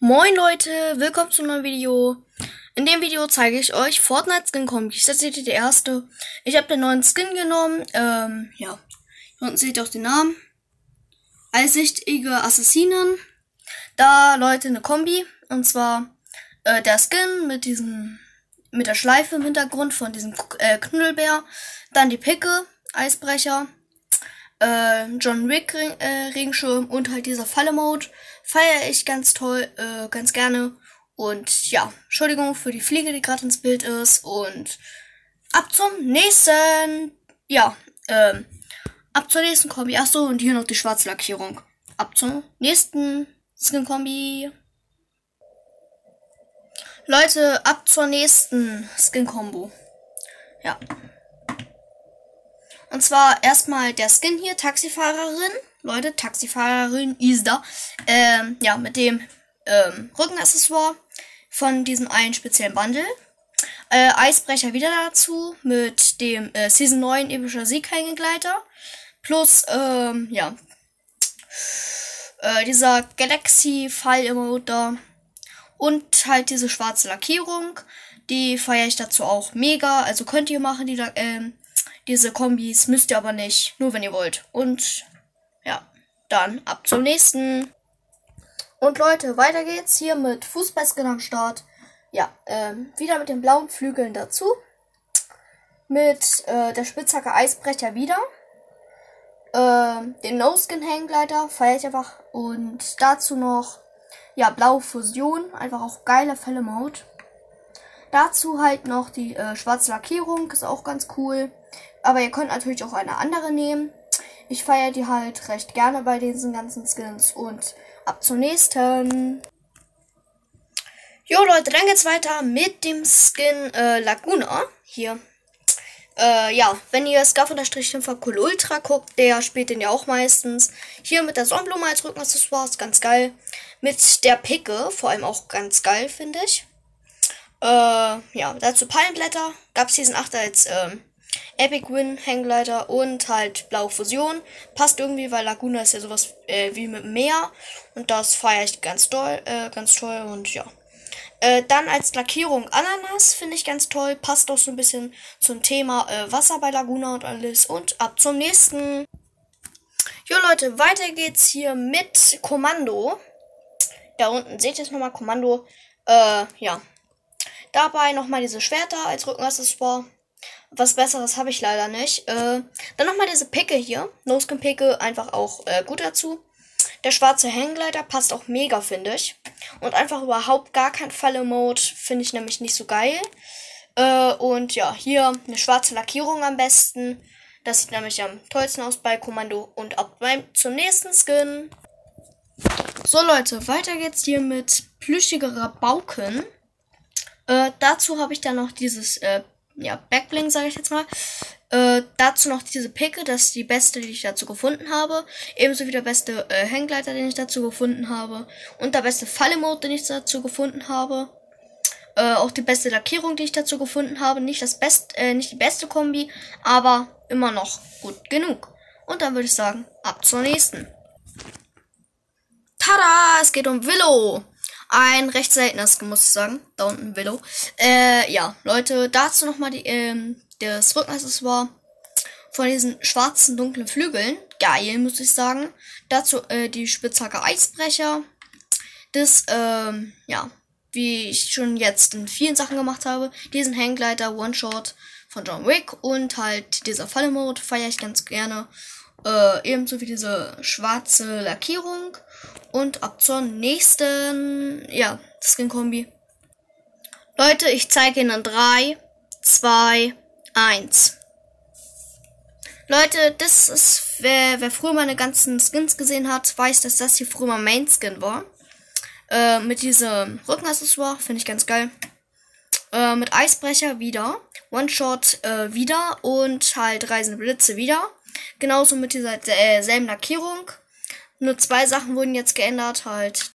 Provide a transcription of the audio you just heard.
Moin Leute, willkommen zu einem neuen Video. In dem Video zeige ich euch Fortnite Skin Kombis. Das seht ihr die erste. Ich habe den neuen Skin genommen. Ja. Hier unten seht ihr auch den Namen. Eisichtige Assassinen. Da, Leute, eine Kombi. Und zwar der Skin mit der Schleife im Hintergrund von diesem Knuddelbär. Dann die Picke, Eisbrecher. John Wick Regenschirm und halt dieser Falle-Mode. Feiere ich ganz toll, ganz gerne. Und ja, Entschuldigung für die Fliege, die gerade ins Bild ist. Und ab zum nächsten. Ja, ab zur nächsten Kombi. Achso, und hier noch die schwarze Lackierung. Ab zum nächsten Skin-Kombi. Leute, ab zur nächsten Skin-Kombo. Ja. Und zwar erstmal der Skin hier, Taxifahrerin. Leute, Taxifahrerin ist da. Ja, mit dem Rückenaccessoire von diesem einen speziellen Bundle. Eisbrecher wieder dazu mit dem Season 9 epischer Sieg-Hängegleiter. Plus, ja, dieser Galaxy-Fall-Emote da. Und halt diese schwarze Lackierung. Die feiere ich dazu auch mega. Also könnt ihr machen, diese Kombis, müsst ihr aber nicht. Nur wenn ihr wollt. Und ja, dann ab zum nächsten. Und Leute, weiter geht's hier mit Fußballskin am Start. Ja, wieder mit den blauen Flügeln dazu. Mit der Spitzhacke Eisbrecher wieder. Den No-Skin-Hangleiter feiere ich einfach. Und dazu noch, ja, blaue Fusion. Einfach auch geiler Fälle-Mode. Dazu halt noch die schwarze Lackierung. Ist auch ganz cool. Aber ihr könnt natürlich auch eine andere nehmen. Ich feiere die halt recht gerne bei diesen ganzen Skins. Und ab zum nächsten. Jo Leute, dann geht's weiter mit dem Skin Laguna. Hier. Ja, wenn ihr Scarf-Cool Ultra guckt, der spielt den ja auch meistens. Hier mit der Sonnenblume als Rückenaccessoire, ist ganz geil. Mit der Picke, vor allem auch ganz geil, finde ich. Ja, dazu Palmblätter. Gab's Season 8 als Epic Win Hängleiter und halt blaue Fusion. Passt irgendwie, weil Laguna ist ja sowas wie mit Meer. Und das feiere ich ganz toll und ja. Dann als Lackierung Ananas finde ich ganz toll. Passt auch so ein bisschen zum Thema Wasser bei Laguna und alles. Und ab zum nächsten. Jo Leute, weiter geht's hier mit Kommando. Da unten seht ihr es nochmal, Kommando. Ja. Dabei nochmal diese Schwerter als Rückenaccessoire. Was Besseres habe ich leider nicht. Dann nochmal diese Picke hier. No-Skin-Picke, einfach auch gut dazu. Der schwarze Hängleiter passt auch mega, finde ich. Und einfach überhaupt gar kein Falle-Mode. Finde ich nämlich nicht so geil. Und ja, hier eine schwarze Lackierung am besten. Das sieht nämlich am tollsten aus bei Kommando. Und ab zum nächsten Skin. So Leute, weiter geht's hier mit plüschiger Rabauken. Dazu habe ich dann noch dieses ja, Backbling, sage ich jetzt mal. Dazu noch diese Picke, das ist die beste, die ich dazu gefunden habe. Ebenso wie der beste Hängleiter, den ich dazu gefunden habe. Und der beste Falle-Mode, den ich dazu gefunden habe. Auch die beste Lackierung, die ich dazu gefunden habe. Nicht die beste Kombi, aber immer noch gut genug. Und dann würde ich sagen, ab zur nächsten. Tada! Es geht um Willow. Ein recht seltenes, muss ich sagen. Da unten Willow. Ja, Leute, dazu nochmal das Rückenaccessoire von diesen schwarzen, dunklen Flügeln. Geil, muss ich sagen. Dazu die Spitzhacke Eisbrecher. Das, ja, wie ich schon jetzt in vielen Sachen gemacht habe. Diesen Hängleiter One-Shot von John Wick. Und halt dieser Falle-Mode feiere ich ganz gerne. Ebenso wie diese schwarze Lackierung. Und ab zur nächsten, ja, Skin-Kombi. Leute, ich zeige Ihnen 3, 2, 1. Leute, das ist, wer früher meine ganzen Skins gesehen hat, weiß, dass das hier früher mein Main-Skin war. Mit diesem Rückenaccessoire, finde ich ganz geil. Mit Eisbrecher wieder. One-Shot wieder. Und halt Reisende Blitze wieder. Genauso mit dieser selben Lackierung. Nur 2 Sachen wurden jetzt geändert. Halt